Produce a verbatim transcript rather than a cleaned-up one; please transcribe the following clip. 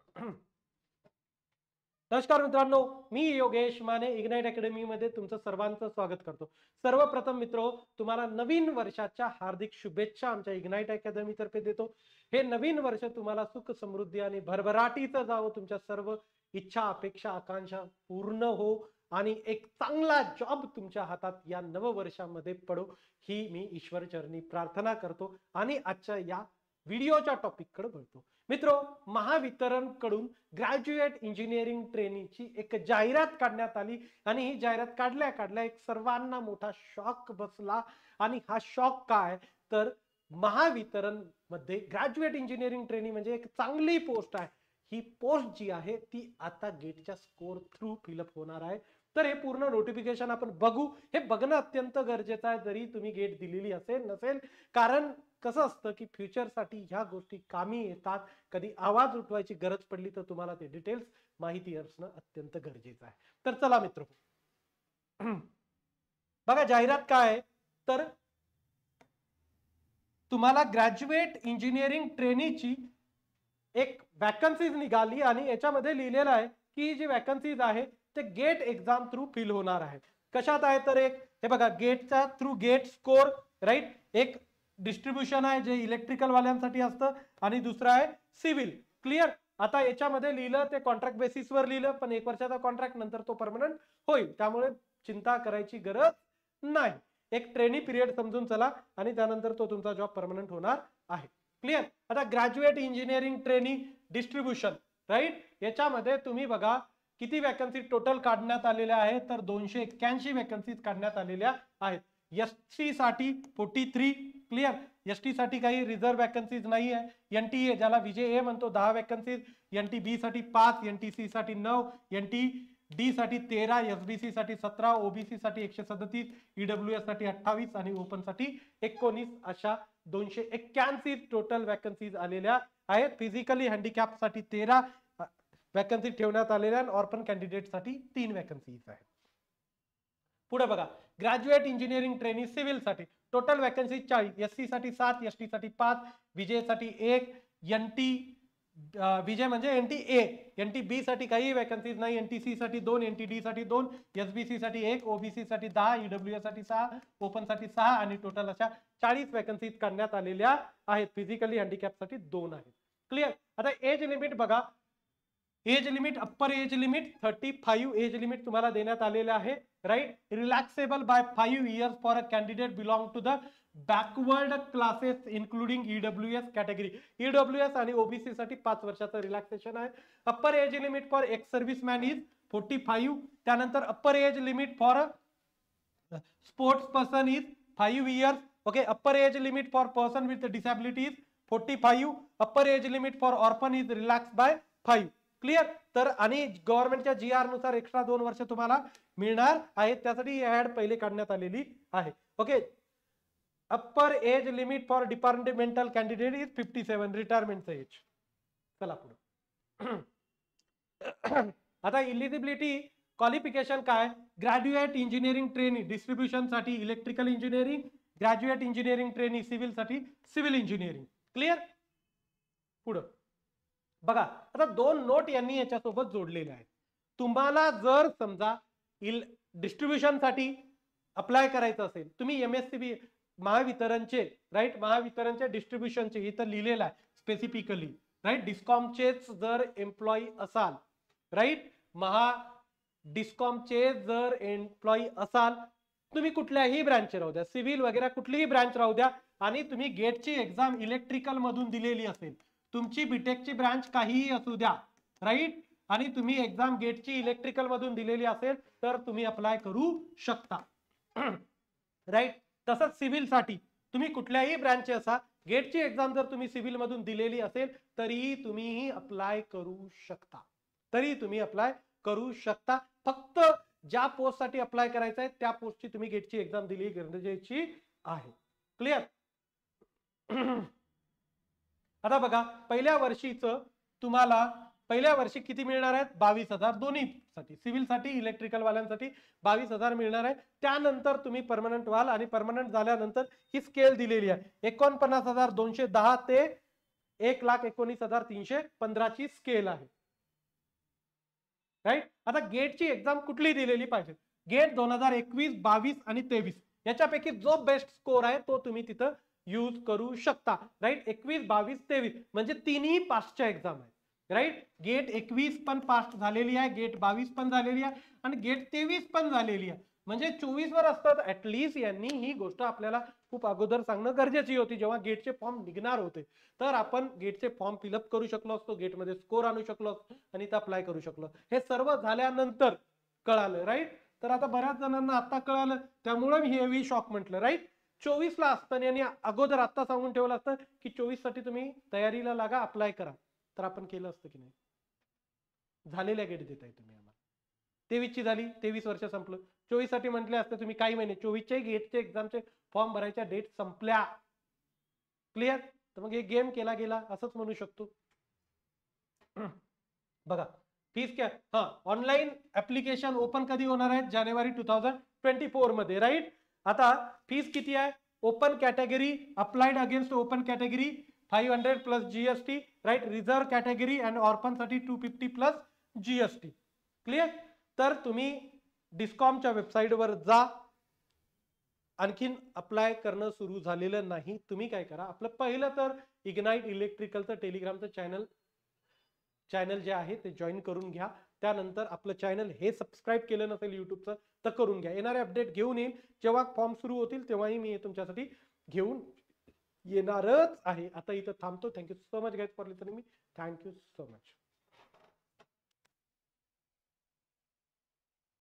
नमस्कार मित्रांनो, मी योगेश माने इग्नाइट अकॅडमी मध्ये तुमचं सर्वांचं स्वागत करतो। सर्वप्रथम मित्रो, तुम्हाला नवीन वर्षाच्या हार्दिक शुभेच्छा आमच्या इग्नाइट अकॅडमी तर्फे देतो। हे नवीन वर्ष तुम्हाला सुख समृद्धी आणि भरभराटीचं जावो, तुमच्या सर्व इच्छा अपेक्षा आकांक्षा पूर्ण हो आणि एक चांगला जॉब तुमच्या हातात या नववर्षामध्ये पडो ही मी ईश्वर चरणी प्रार्थना करतो। आणि आजच्या या व्हिडिओच्या टॉपिक कडे वळतो। मित्रो, महावितरण कडून ग्रॅज्युएट इंजिनिअरिंग ट्रेनीची एक जाहिरात काढण्यात आली आणि ही जाहिरात काढल्या काढल्या एक सर्वांना मोठा शॉक बसला। आणि हा शॉक काय तर महावितरण मध्ये ग्रॅज्युएट इंजिनिअरिंग ट्रेनी म्हणजे एक चांगली पोस्ट आहे। ही पोस्ट जी आहे ती आता गेटच्या स्कोर थ्रू फिलअप होणार आहे। तर हे पूर्ण नोटिफिकेशन आपण बघू। हे बघणं अत्यंत गरजेचं आहे जरी तुम्ही गेट दिलेली असेल नसेल, कारण कसं असतं की फ्युचरसाठी ह्या गोष्टी कामी येतात। कधी आवाज उठवायची गरज पडली तर तुम्हाला ते डिटेल्स माहिती असणं अत्यंत गरजेचं आहे। तर चला मित्र, बघा जाहिरात काय आहे तर तुम्हाला ग्रॅज्युएट इंजिनिअरिंग ट्रेनीची एक वॅकन्सीज निघाली आणि याच्यामध्ये लिहिलेलं आहे की जी वॅकन्सीज आहे ते गेट एक्झाम थ्रू फिल होणार आहे। कशात आहे तर एक हे बघा, गेटचा थ्रू गेट स्कोर, राईट। एक डिस्ट्रीब्युशन आहे जे इलेक्ट्रिकल वाल्यांसाठी असतं आणि दुसरा आहे सिव्हिल। क्लिअर। आता याच्यामध्ये लिहिलं ते कॉन्ट्रॅक्ट बेसिसवर लिहिलं, पण एक वर्षाचा कॉन्ट्रॅक्ट नंतर तो परमनंट होईल, त्यामुळे चिंता करायची गरज नाही। एक ट्रेनी पिरियड समजून चला आणि त्यानंतर तो तुमचा जॉब परमनंट होणार आहे। क्लिअर। आता graduate engineering trainee distribution, right. याच्यामध्ये तुम्ही बघा किती वॅकन्सी टोटल काढण्यात आलेल्या आहेत तर दोनशे एक्क्याऐंशी वॅकन्सीज काढण्यात आलेल्या आहेत। एसटी साठी तैंतालीस, क्लिअर। एसटी साठी काही रिझर्व्ह वॅकन्सीज नाही आहे। एनटीए ज्याला विजय ए म्हणतो दहा वॅकन्सीज, एनटीबी साठी पाच, एनटीसी साठी नऊ, एनटी डी साठी तेरा, एसबीसी साठी सतरा, ओबीसी साठी एकशे सदतीस, ईडब्ल्यूएस साठी अठ्ठावीस आणि ओपन साठी एकोणीस अशा दोनशे एक्क्याऐंशी टोटल वॅकन्सीज आलेल्या आहेत। फिजिकली हँडिकॅप साठी तेरा वॅकन्सी ठेवण्यात आलेल्या आणि ऑर्फन कॅन्डिडेट साठी तीन वॅकन्सीज आहेत। पुढे बघा, ग्रॅज्युएट इंजिनिअरिंग ट्रेनी सिव्हिल साठी टोटल वॅकन्सी चाळीस, एससी साठी सात, एसटी साठी पाच, विजय साठी एक, एनटी विजय म्हणजे एनटी ए, एनटी बी साठी काही वॅकन्सीज नाही, एनटीसी साठी दोन, एनटीडी साठी दोन, एसबीसी साठी एक, ओबीसी साठी दहा, ईडब्ल्यूएस साठी सहा, ओपन साठी सहा आणि टोटल अशा चाळीस वॅकन्सीज काढण्यात आलेल्या आहेत। फिजिकली हँडिकॅप साठी दोन आहेत। क्लिअर। आता एज लिमिट बघा, age limit upper age limit पैंतीस एज लिमिट तुम्हाला देण्यात आलेले आहे, right. Relaxable by five years for a candidate belong to the backward classes including EWS category. EWS आणि ओबीसी साठी पाच वर्षाचं रिलॅक्सेशन आहे। Upper age limit for ex service man is पैंतालीस। त्यानंतर upper age limit for sports person is five years. Okay. Upper age limit for person with disability is पैंतालीस। Upper age limit for orphan is relax by five. Clear. तर आणि गव्हर्नमेंटच्या जी R नुसार extra दोन वर्ष तुम्हाला मिळणार आहेत, त्यासाठी ऍड पहिले काढण्यात आलेली आहे। Okay. Upper age limit for departmental candidate is सत्तावन्न, रिटायरमेंटचं एज। चला पुढे। आता इलिजिबिलिटी क्वालिफिकेशन काय, ग्रॅज्युएट इंजिनिअरिंग ट्रेनी डिस्ट्रीब्युशन साठी electrical engineering, graduate engineering trainee civil साठी सिव्हिल इंजिनिअरिंग। क्लिअर। पुढे बघा, आता दोन नोट यांनी याच्यासोबत जोडलेले आहेत। तुम्हाला जर समजा डिस्ट्रीब्युशन साठी अप्लाय करायचं असेल, तुम्ही एमएससीबी महावितरणचे, राईट, महावितरणचे डिस्ट्रीब्युशनचे इथं लिहिलेलं आहे स्पेसिफिकली, राईट। डिस्कॉमचे जर एम्प्लॉई असाल, राईट, महा डिस्कॉमचे जर एम्प्लॉई असाल, तुम्ही कुठल्याही ब्रँचचे राहू द्या, सिव्हिल वगैरे कुठलीही ब्रँच राहू द्या, आणि तुम्ही गेटची एक्झाम इलेक्ट्रिकल मधून दिलेली असेल, तुमची बीटेकची ब्रांच काहीही असू द्या, राईट, आणि तुम्ही एक्झाम गेटची इलेक्ट्रिकल मधून दिलेली असेल तर तुम्ही अप्लाय करू शकता, राईट। तसंच सिव्हिल साठी तुम्ही कुठल्याही ब्रांचचे असा, गेटची एक्झाम जर तुम्ही सिव्हिल मधून दिलेली असेल तरीही तुम्ही अप्लाय करू शकता, तरी तुम्ही अप्लाय करू शकता। फक्त ज्या पोस्ट साठी अप्लाय करायचं आहे त्या पोस्टची तुम्ही गेटची एक्झाम दिली गरजेची आहे। क्लिअर। आता बघा, पहिल्या वर्षीचं तुम्हाला पहिल्या वर्षी किती मिळणार आहेत, बावीस हजार दोन्ही साठी, सिव्हिल साठी इलेक्ट्रिकल वाल्यांसाठी बावीस हजार मिळणार आहे। त्यानंतर तुम्ही परमनंट व्हाल आणि परमनंट झाल्यानंतर ही स्केल दिलेली आहे, एकोणपन्नास हजार दोनशे दहा ते एक लाख एकोणीस हजार तीनशे पंधरा ची स्केल आहे। राईट. आता गेटची एक्झाम कुठली दिलेली पाहिजे, गेट दोन हजार एकवीस बावीस आणि तेवीस याच्यापैकी जो बेस्ट स्कोर आहे तो तुम्ही तिथं यूज करू शकता. राईट. एकवीस बावीस तेवीस म्हणजे तिन्ही पासच्या एक्झाम आहेत. राईट. गेट एकवीस पण पास झालेली आहे, गेट बावीस पण झालेली आहे आणि गेट तेवीस पण झालेली आहे. म्हणजे चोवीस वर असतात. ऍटलीस्ट यांनी ही गोष्ट आपल्याला खूप अगोदर सांगणं गरजेची होती. जेव्हा गेटचे फॉर्म निघणार होते तर आपण गेटचे फॉर्म फिलअप करू शकलो असतो, गेटमध्ये स्कोर आणू शकलो आणि ते अप्लाय करू शकलो. हे सर्व झाल्यानंतर कळालं. राईट. तर आता बऱ्याच जणांना आता कळालं, त्यामुळे मी हेवी शॉक म्हटलं. राईट. चोवीस ला असताना यांनी अगोदर आता सांगून ठेवलं असतं की चोवीस साठी तुम्ही तयारीला लागा, अप्लाय करा, तर आपण केलं असतं की नाही. झालेल्या गेट देताय तुम्ही आम्हाला. तेवीस ची झाली, तेवीस वर्ष संपलं. चोवीस साठी म्हटले असते तुम्ही काही महिने, चोवीसच्या गेटचे एक्झामचे फॉर्म भरायच्या डेट संपल्या. क्लिअर. तर मग हे गेम केला गेला असंच म्हणू शकतो. बघा फीस क्या, हा ऑनलाईन ऍप्लिकेशन ओपन कधी होणार आहे, जानेवारी टू थाउजंड ट्वेंटी फोर मध्ये. राईट. आता फीस किती आहे, open category applied against open category five hundred plus GST. Right. Reserve category and orphan साठी two fifty plus GST. Clear. तर तुम्ही डिस्कॉमच्या वेबसाईटवर जा. आणखीन अप्लाय करणं सुरू झालेलं नाही. तुम्ही काय करा, आपलं पहिलं तर इग्नाइट इलेक्ट्रिकलचं टेलिग्रामचं चॅनल चॅनल जे आहे ते जॉईन करून घ्या. त्यानंतर आपलं चॅनल हे सबस्क्राईब केलं नसेल युट्यूबचं तर करून घ्या. येणारे अपडेट घेऊन येईल. जेव्हा फॉर्म सुरू होतील तेव्हाही मी तुमच्यासाठी घेऊन येणारच आहे. आता इथं थांबतो. Thank you so much guys for listening मी. Thank you so much.